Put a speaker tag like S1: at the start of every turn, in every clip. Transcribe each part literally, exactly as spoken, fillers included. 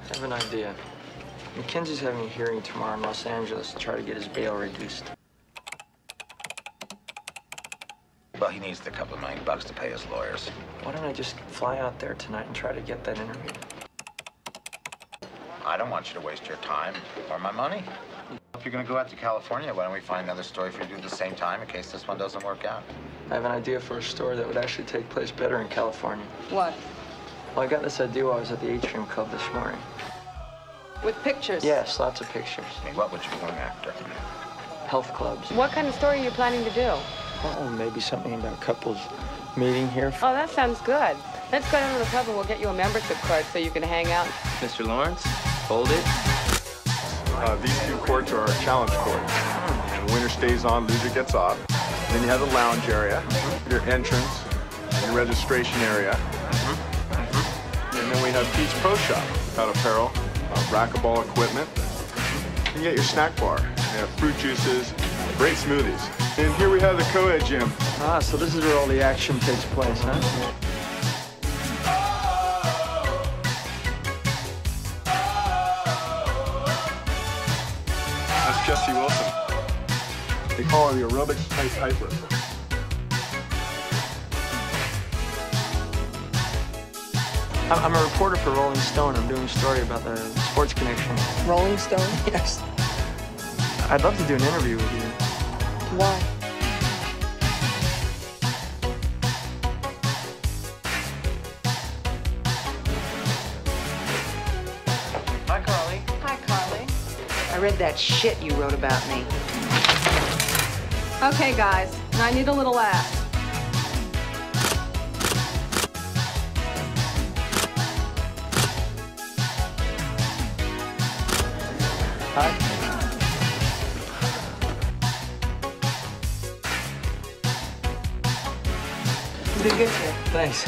S1: I have an idea. Mackenzie's having a hearing tomorrow in Los Angeles to try to get his bail reduced.
S2: Well, he needs the couple of million bucks to pay his lawyers.
S1: Why don't I just fly out there tonight and try to get that interview?
S2: I don't want you to waste your time or my money. If you're going to go out to California, why don't we find another story for you to do at the same time in case this one doesn't work out?
S1: I have an idea for a story that would actually take place better in California.
S3: What?
S1: Well, I got this idea while I was at the Atrium Club this morning.
S3: With pictures?
S1: Yes, lots of pictures.
S2: I mean, what would you be going after?
S1: Health clubs.
S3: What kind of story are you planning to do?
S1: Oh, maybe something about couples meeting here.
S3: Oh, that sounds good. Let's go down to the club and we'll get you a membership card so you can hang out.
S4: Mister Lawrence, hold it.
S5: Uh, these two courts are our challenge courts. And the winner stays on, loser gets off. Then you have the lounge area, your entrance, your registration area. And then we have Pete's Pro Shop. Got apparel, uh, racquetball equipment. You get your snack bar. They have fruit juices, great smoothies. And here we have the co-ed gym.
S1: Ah, so this is where all the action takes place, huh?
S5: That's Jesse Wilson. They call her the aerobics type piper.
S1: I'm a reporter for Rolling Stone. I'm doing a story about the Sports Connection.
S3: Rolling Stone?
S1: Yes. I'd love to do an interview with you.
S3: Why?
S4: Hi, Carly.
S3: Hi, Carly.
S6: I read that shit you wrote about me.
S3: Okay, guys. Now I need a little laugh.
S1: Hi.
S6: You did good, sir.
S1: Thanks.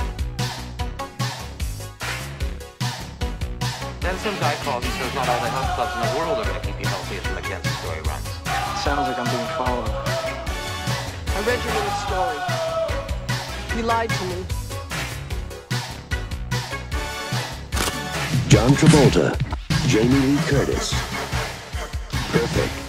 S4: Then some guy calls and says not all the health clubs in the world are going to keep you healthy as the Mackenzie story runs.
S1: Sounds like I'm being followed.
S3: I read your little story. You lied to me.
S7: John Travolta, Jamie Lee Curtis. Perfect.